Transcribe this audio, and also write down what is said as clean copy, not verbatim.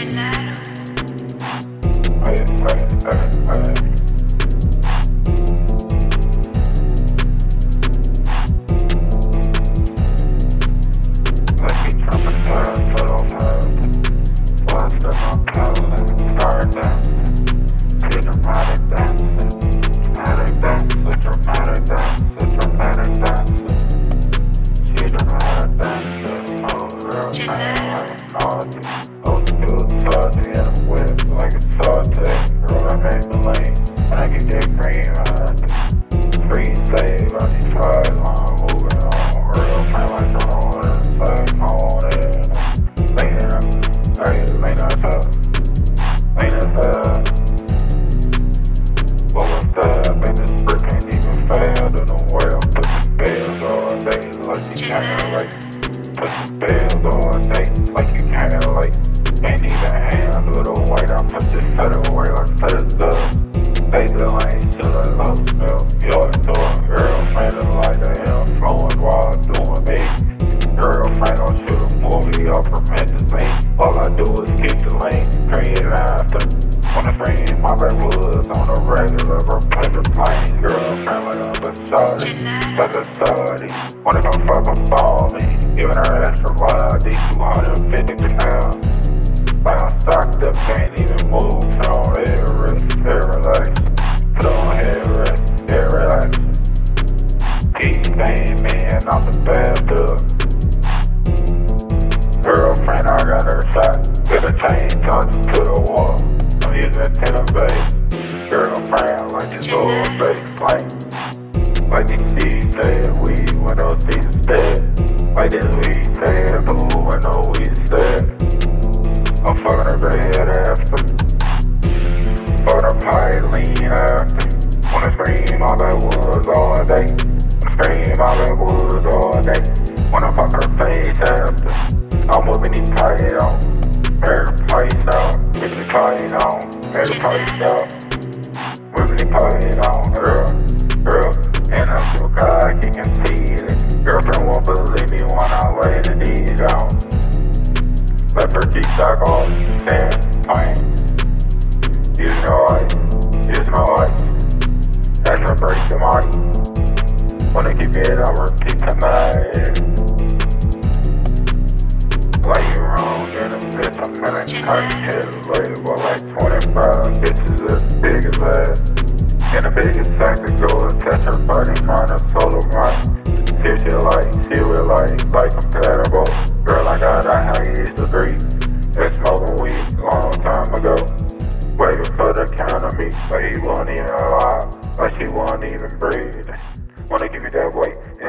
Put some bells all day, like you can't can't even handle the weight. I put this fed away like feathers up. They the lane to the low smell. You're doing girlfriend like the influence while doing me. Girlfriend don't shoot a movie or permit the scene. All I do is keep the lane, create after. On the frame, my backwoods on the regular, propeller plane. Girlfriend like a Bastardi, like a study. Wanna go fuck up all me, giving her extra body, 250 pounds. Like I'm stocked up, can't even move. Put on head rest, head relax. Put on head rest, head relax. Keep paying man out the bathtub. Girlfriend, I got her shot. Get a chain touch to the wall. I'm using tenor bass. Girlfriend, like this old bass plane. Like these D's said, weed when those seasons dead. Like this weed said, blue when no weed's dead. I'm fucking her bed after. Fucking her pie lean after. Wanna scream all that woods all day. Wanna scream all that woods all day. Wanna fuck her face after. I'm whipping these pies on. Hair place out. Get the pie on. Hair place out. Whipping these pies on. Girl. And I'm so cocky and see it. Girlfriend won't believe me when I lay the D's out. Let her keep stock off, stand, fine. Use no ice. That's her break the mic. Wanna keep it over, keep tonight. Like you wrong in a bitch, I'm in a cocktail label like 25 bitches as big as that. In the biggest sack to go and test her body, kinda solo mine. See what you like compatible. Girl, I got a highest degree. Been smoking weed long time ago. Waiting for the count of me, but he won't even lie. Like she won't even breathe. Wanna give me that weight.